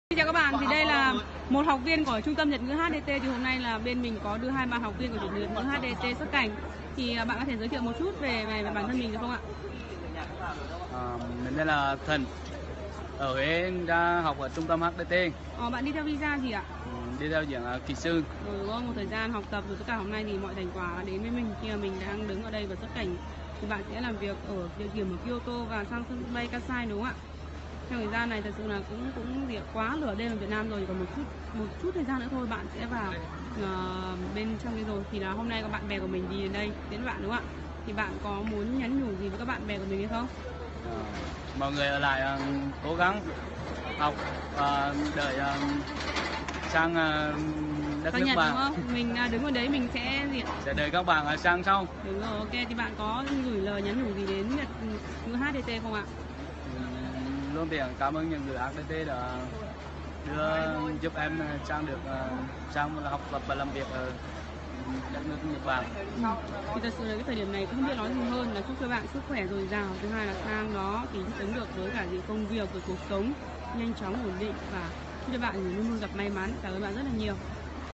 Xin chào các bạn, thì đây là một học viên của trung tâm Nhật ngữ HDT. Thì hôm nay là bên mình có đưa 2 bạn học viên của Nhật ngữ HDT xuất cảnh. Thì bạn có thể giới thiệu một chút về bản thân mình được không ạ? Mình tên là Thịnh, ở Huế ra học ở trung tâm HDT. Bạn đi theo visa gì ạ? Đi theo diện kỹ sư. Đúng không? Một thời gian học tập rồi tất cả hôm nay thì mọi thành quả đến với mình khi mà mình đang đứng ở đây và xuất cảnh. Thì bạn sẽ làm việc ở địa điểm ở Kyoto và sang sân bay Kansai, đúng không ạ? Trong thời gian này thật sự là cũng việc quá lửa đêm ở Việt Nam rồi, còn một chút thời gian nữa thôi bạn sẽ vào bên trong đây rồi. Thì là hôm nay các bạn bè của mình đi đến đây đến bạn, đúng không ạ? Thì bạn có muốn nhắn nhủ gì với các bạn bè của mình hay không? Mọi người ở lại cố gắng học đợi sang đất nước Nhật, bạn, đúng không? Mình đứng ở đấy mình sẽ đợi các bạn sang sau. Đúng rồi, ok. Thì bạn có gửi lời nhắn nhủ gì đến Nhật ngữ HDT không ạ? Luôn tiện cảm ơn những người HDT đã giúp em sang học tập và làm việc ở đất nước Nhật Bản. Thì thật sự là cái thời điểm này cũng không biết nói gì hơn là chúc cho bạn sức khỏe dồi dào, thứ hai là sang đó thì thích ứng được với cả những công việc, với cuộc sống nhanh chóng ổn định, và chúc cho bạn luôn luôn gặp may mắn. Cảm ơn bạn rất là nhiều.